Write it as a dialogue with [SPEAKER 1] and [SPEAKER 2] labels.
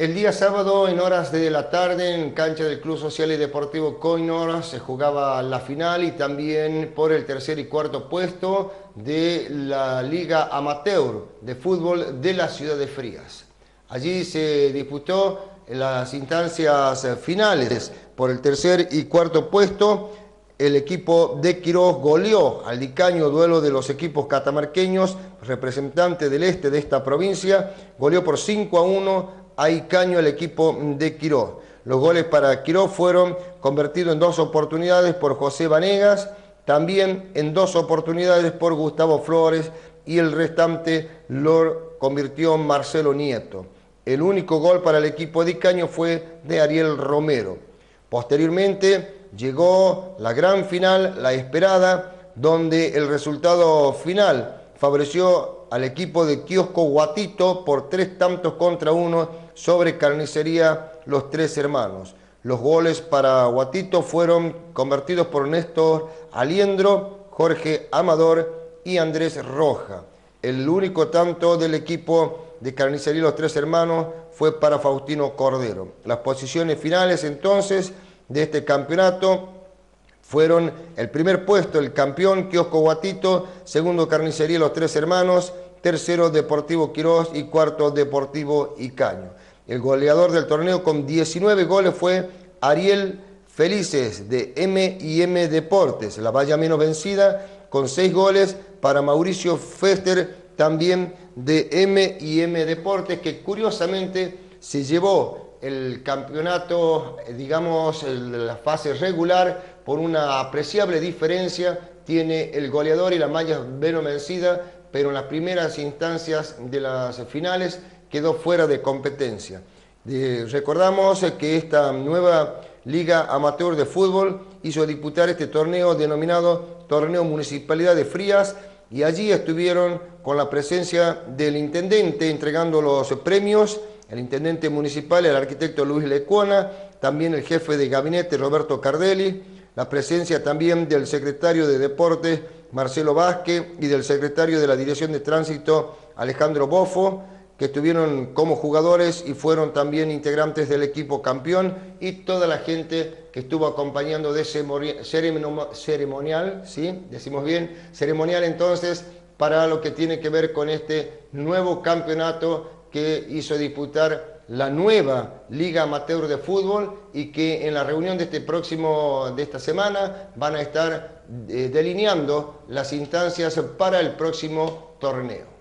[SPEAKER 1] El día sábado, en horas de la tarde, en cancha del Club Social y Deportivo Coinor, se jugaba la final y también por el tercer y cuarto puesto de la Liga Amateur de Fútbol de la ciudad de Frías. Allí se disputó las instancias finales. Por el tercer y cuarto puesto, el equipo de Quirós goleó al Dicaño, duelo de los equipos catamarqueños, representante del este de esta provincia, goleó por 5-1 a Icaño el equipo de Quirós. Los goles para Quirós fueron convertidos en 2 oportunidades por José Vanegas, también en 2 oportunidades por Gustavo Flores y el restante lo convirtió Marcelo Nieto. El único gol para el equipo de Icaño fue de Ariel Romero. Posteriormente llegó la gran final, la esperada, donde el resultado final favoreció al equipo de Kiosco Guatito por 3-1 sobre Carnicería Los Tres Hermanos. Los goles para Guatito fueron convertidos por Néstor Aliendro, Jorge Amador y Andrés Roja. El único tanto del equipo de Carnicería Los Tres Hermanos fue para Faustino Cordero. Las posiciones finales entonces de este campeonato fueron el primer puesto, el campeón Kiosco Guatito, segundo Carnicería Los Tres Hermanos, tercero Deportivo Quirós y cuarto Deportivo Icaño. El goleador del torneo con 19 goles fue Ariel Felices de M&M Deportes, la valla menos vencida, con 6 goles para Mauricio Fester, también de M&M Deportes, que curiosamente se llevó el campeonato, digamos, la fase regular, por una apreciable diferencia. Tiene el goleador y la malla menos vencida, pero en las primeras instancias de las finales quedó fuera de competencia. Recordamos que esta nueva Liga Amateur de Fútbol hizo disputar este torneo denominado Torneo Municipalidad de Frías, y allí estuvieron con la presencia del intendente entregando los premios, el intendente municipal, el arquitecto Luis Lecuona, también el jefe de gabinete Roberto Cardelli, la presencia también del secretario de Deportes Marcelo Vázquez y del secretario de la Dirección de Tránsito Alejandro Bofo, que estuvieron como jugadores y fueron también integrantes del equipo campeón, y toda la gente que estuvo acompañando de ese ceremonial, ¿sí? Decimos bien, ceremonial entonces, para lo que tiene que ver con este nuevo campeonato que hizo disputar la nueva Liga Amateur de Fútbol, y que en la reunión de esta semana van a estar delineando las instancias para el próximo torneo.